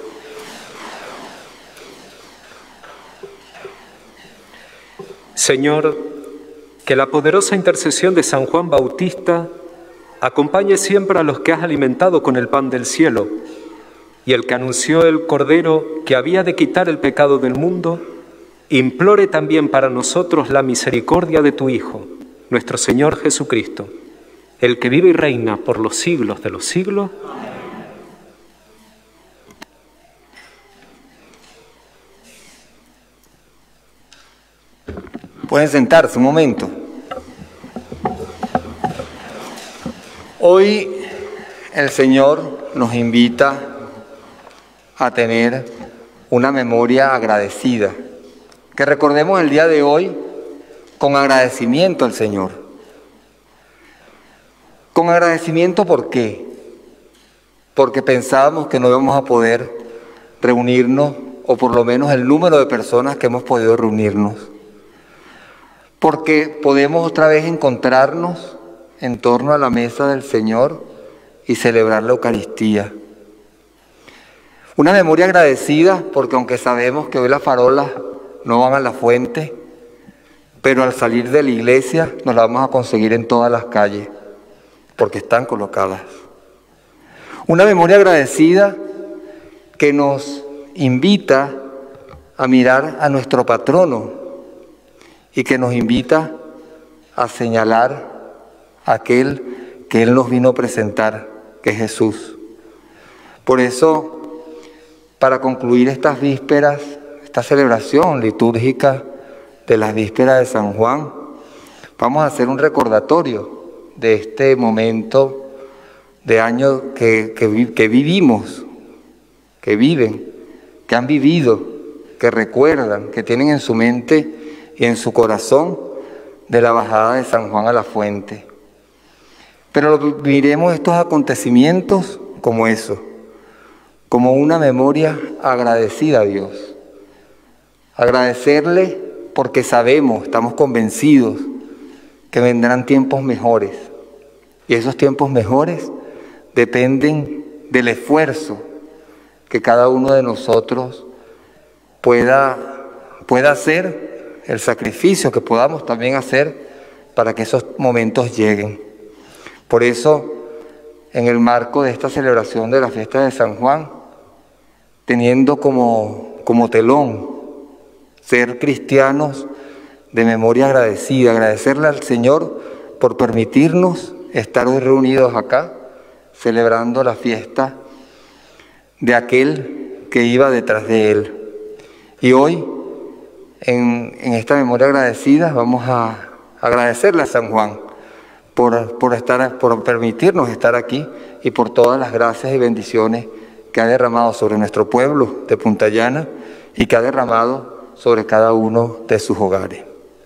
Señor, que la poderosa intercesión de San Juan Bautista acompañe siempre a los que has alimentado con el pan del cielo, y el que anunció el Cordero que había de quitar el pecado del mundo, implore también para nosotros la misericordia de tu Hijo, nuestro Señor Jesucristo, el que vive y reina por los siglos de los siglos. Pueden sentarse un momento. Hoy el Señor nos invita a tener una memoria agradecida, que recordemos el día de hoy con agradecimiento al Señor. Con agradecimiento, ¿por qué? Porque pensábamos que no íbamos a poder reunirnos, o por lo menos el número de personas que hemos podido reunirnos. Porque podemos otra vez encontrarnos en torno a la mesa del Señor y celebrar la Eucaristía. Una memoria agradecida porque aunque sabemos que hoy las farolas no van a la fuente, pero al salir de la iglesia nos las vamos a conseguir en todas las calles, porque están colocadas. Una memoria agradecida que nos invita a mirar a nuestro patrono y que nos invita a señalar a aquel que Él nos vino a presentar, que es Jesús. Por eso, para concluir estas vísperas, esta celebración litúrgica de las vísperas de San Juan, vamos a hacer un recordatorio de este momento de año que vivimos, que viven, que han vivido, que recuerdan, que tienen en su mente y en su corazón de la bajada de San Juan a la fuente. Pero miremos estos acontecimientos como eso, como una memoria agradecida a Dios. Agradecerle porque sabemos, estamos convencidos que vendrán tiempos mejores. Y esos tiempos mejores dependen del esfuerzo que cada uno de nosotros pueda hacer, el sacrificio que podamos también hacer para que esos momentos lleguen. Por eso, en el marco de esta celebración de la fiesta de San Juan, teniendo como telón ser cristianos de memoria agradecida, agradecerle al Señor por permitirnos estar hoy reunidos acá, celebrando la fiesta de aquel que iba detrás de Él. Y hoy, en esta memoria agradecida, vamos a agradecerle a San Juan por permitirnos estar aquí y por todas las gracias y bendiciones que ha derramado sobre nuestro pueblo de Punta Llana y que ha derramado sobre cada uno de sus hogares.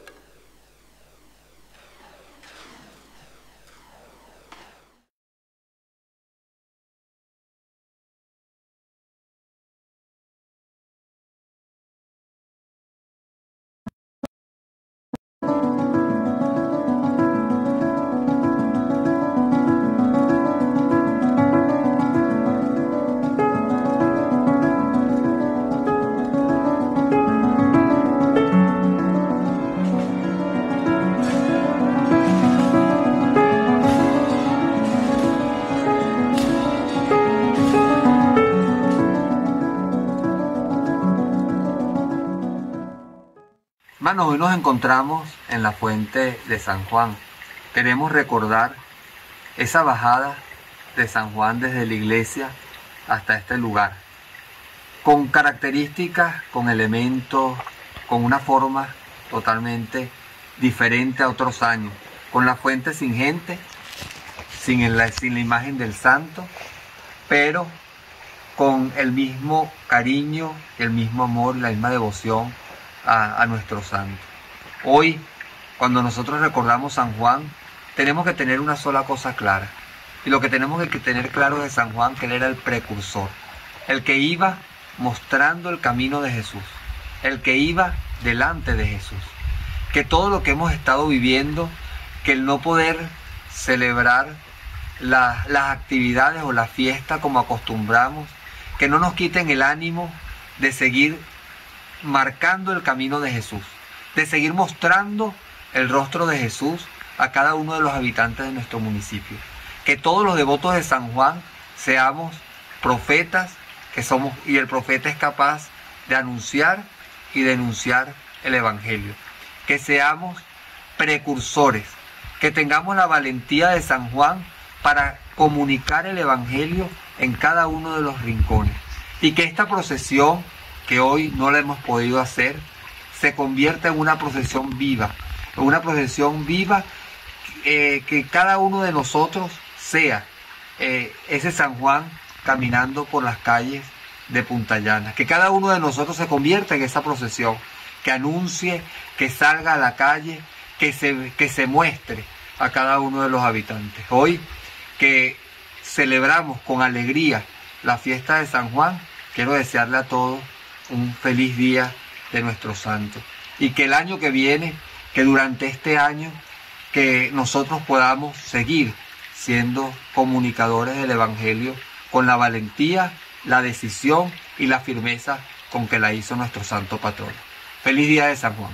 Hermanos, hoy nos encontramos en la fuente de San Juan. Queremos recordar esa bajada de San Juan desde la iglesia hasta este lugar, con características, con elementos, con una forma totalmente diferente a otros años, con la fuente sin gente, sin la imagen del santo, pero con el mismo cariño, el mismo amor, la misma devoción a nuestro santo. Hoy, cuando nosotros recordamos San Juan, tenemos que tener una sola cosa clara. Y lo que tenemos que tener claro de San Juan, que él era el precursor, el que iba mostrando el camino de Jesús, el que iba delante de Jesús. Que todo lo que hemos estado viviendo, que el no poder celebrar las actividades o la fiesta como acostumbramos, que no nos quiten el ánimo de seguir marcando el camino de Jesús, de seguir mostrando el rostro de Jesús a cada uno de los habitantes de nuestro municipio. Que todos los devotos de San Juan seamos profetas, y el profeta es capaz de anunciar y denunciar el Evangelio. Que seamos precursores, que tengamos la valentía de San Juan para comunicar el Evangelio en cada uno de los rincones. Y que esta procesión, que hoy no la hemos podido hacer, se convierta en una procesión viva, que cada uno de nosotros sea ese San Juan caminando por las calles de Punta Llana, que cada uno de nosotros se convierta en esa procesión, que anuncie, que salga a la calle, que se muestre a cada uno de los habitantes. Hoy que celebramos con alegría la fiesta de San Juan, quiero desearle a todos un feliz día de nuestro santo, y que el año que viene, que durante este año, que nosotros podamos seguir siendo comunicadores del Evangelio con la valentía, la decisión y la firmeza con que la hizo nuestro santo patrono. Feliz día de San Juan.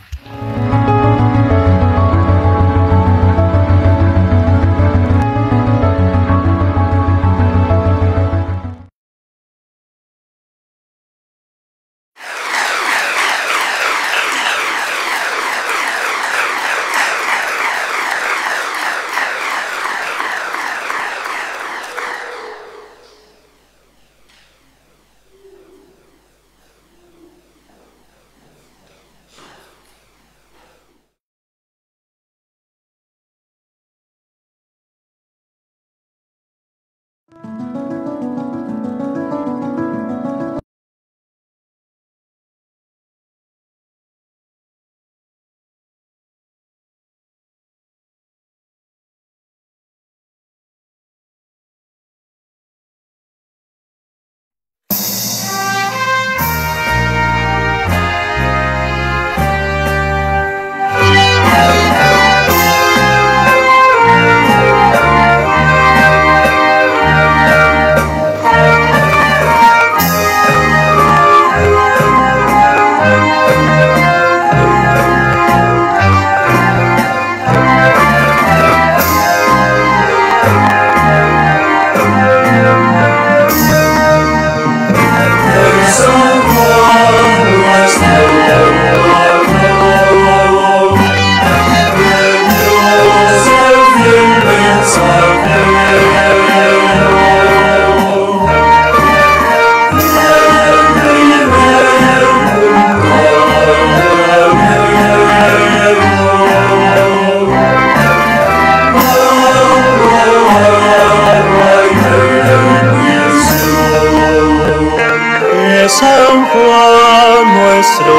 San Juan nuestro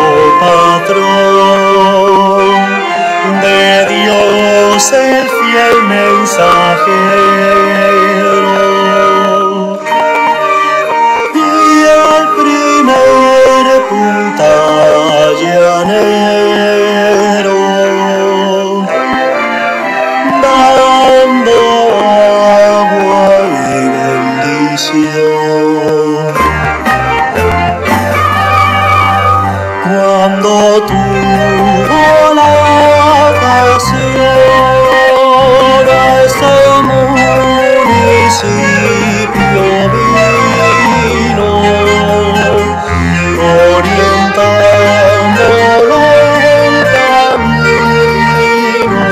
patrón, de Dios el fiel mensajero, y el primer puntallanero, dando agua y bendición. Cuando tuvo la ocasión a este municipio vino, orientándolo el camino,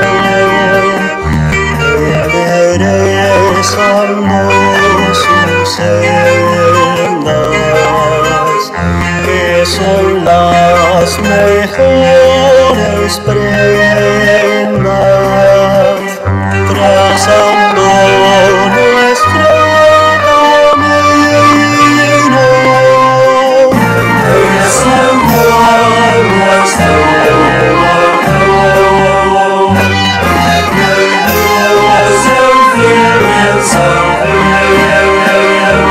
enderezando sus sendas, que son las mejores prendas, trazando nuestro camino. En San Juan nuestro patrón, de Dios el fiel mensajero,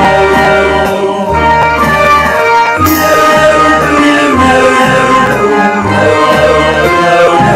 y el primer puntallanero,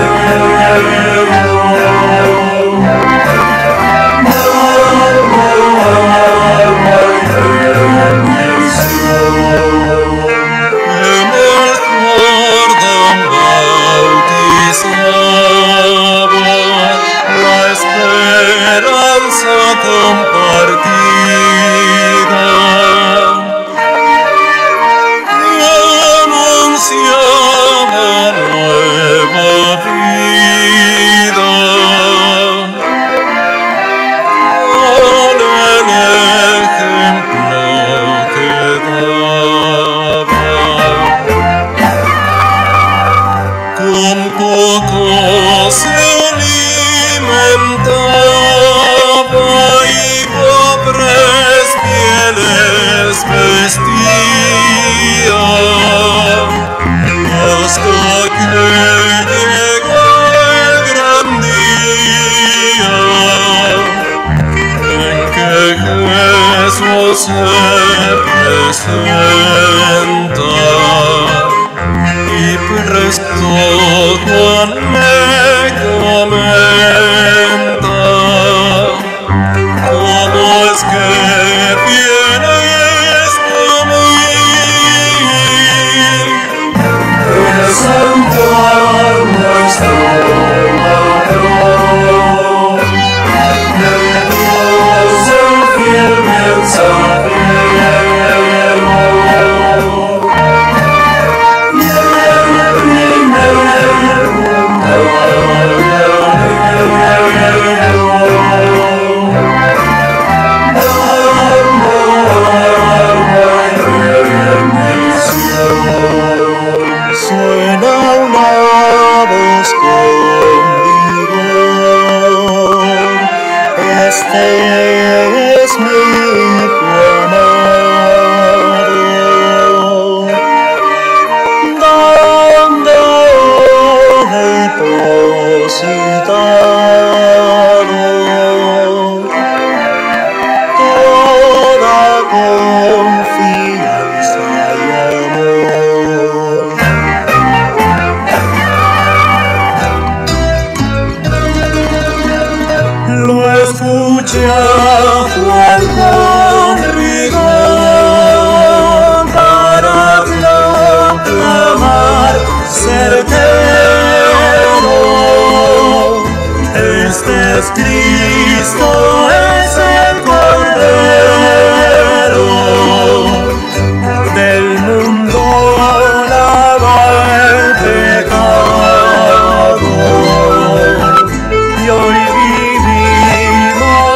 presentar y presto tan alegremente. ¿Cómo es que vienes a mí? El santuario nuestro patrón, de Dios el fiel mensajero. Suena una voz con vigor, este es mi hijo amado, donde depositado toda confianza y amor. Lo escuché a Juan con rigor para proclamar certero: este es Cristo, es el Cordero, del mundo lava el pecado, y hoy vivimos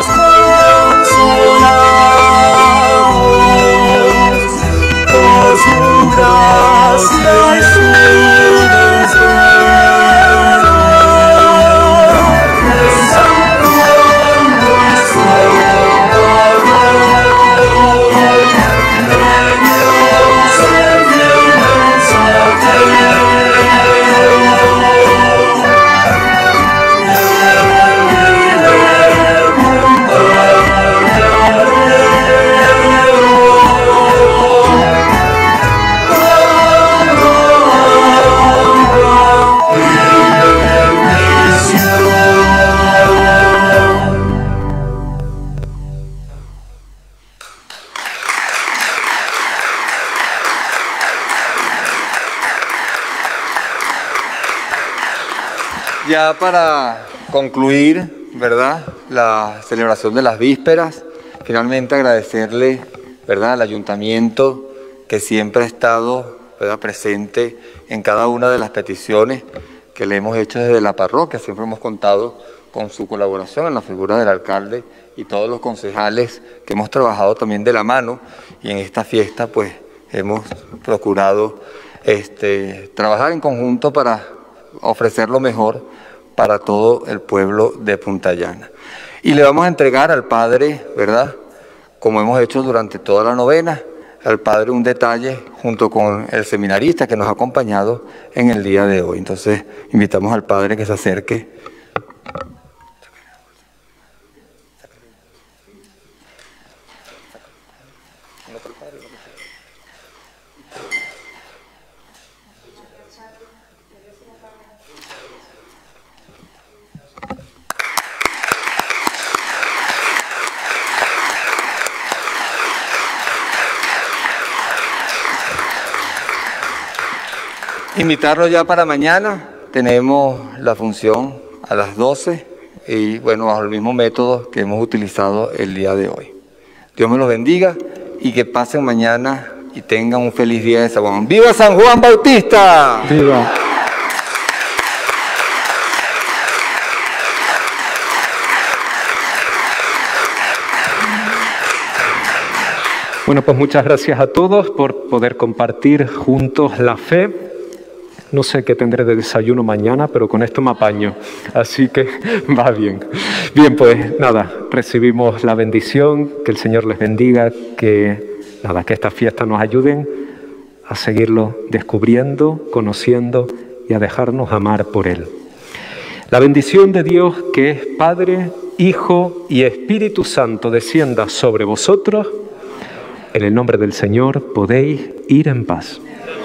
consolados por su gracia y su desvelo. El santuario nuestro patrón, de Dios el fiel mensajero. Ya para concluir, ¿verdad?, la celebración de las vísperas, finalmente agradecerle, ¿verdad?, al ayuntamiento que siempre ha estado, ¿verdad?, presente en cada una de las peticiones que le hemos hecho desde la parroquia. Siempre hemos contado con su colaboración en la figura del alcalde y todos los concejales que hemos trabajado también de la mano, y en esta fiesta pues hemos procurado trabajar en conjunto para ofrecer lo mejor para todo el pueblo de Punta Llana. Y le vamos a entregar al Padre, ¿verdad?, como hemos hecho durante toda la novena, al Padre un detalle junto con el seminarista que nos ha acompañado en el día de hoy. Entonces invitamos al Padre que se acerque. Invitarlo ya para mañana, tenemos la función a las 12 y bueno, bajo el mismo método que hemos utilizado el día de hoy. Dios me los bendiga y que pasen mañana y tengan un feliz día de San Juan. ¡Viva San Juan Bautista! ¡Viva! Bueno, pues muchas gracias a todos por poder compartir juntos la fe. No sé qué tendré de desayuno mañana, pero con esto me apaño, así que va bien. Bien, pues nada, recibimos la bendición, que el Señor les bendiga, que estas fiestas nos ayuden a seguirlo descubriendo, conociendo y a dejarnos amar por Él. La bendición de Dios, que es Padre, Hijo y Espíritu Santo, descienda sobre vosotros En el nombre del Señor podéis ir en paz.